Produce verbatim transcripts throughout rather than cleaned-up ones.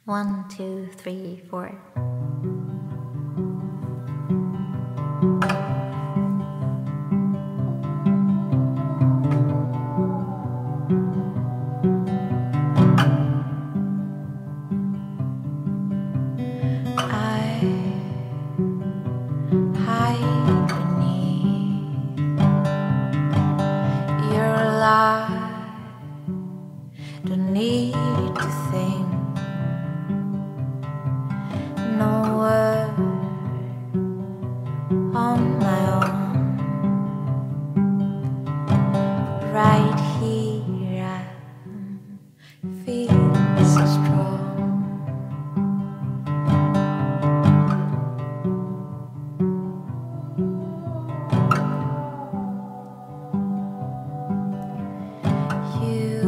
One, two, three, four. I hide beneath your light. Don't need to think. No word on my own. Right here I feel so strong. You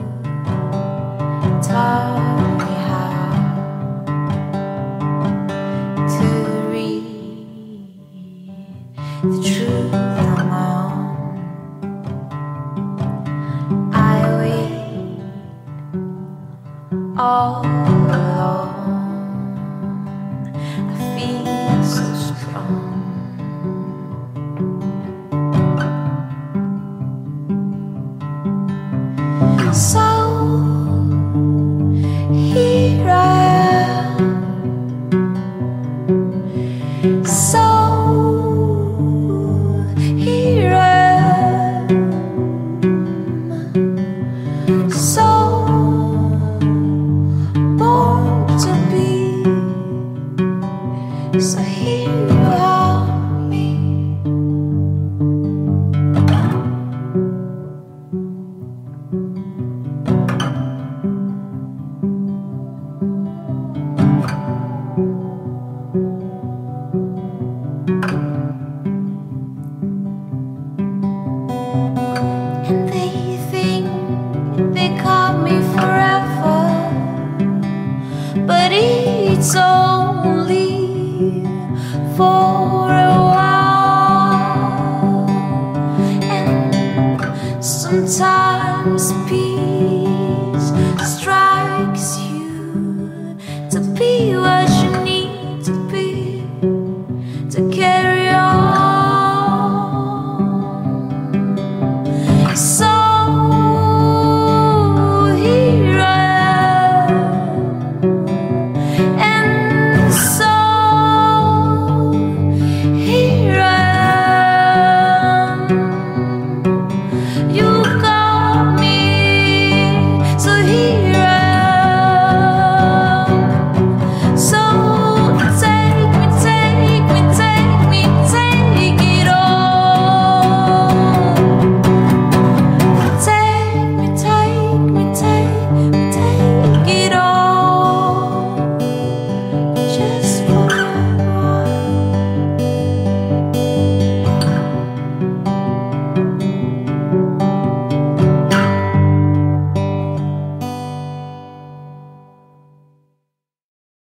taught me how to read the truth on my own. I wait all alone.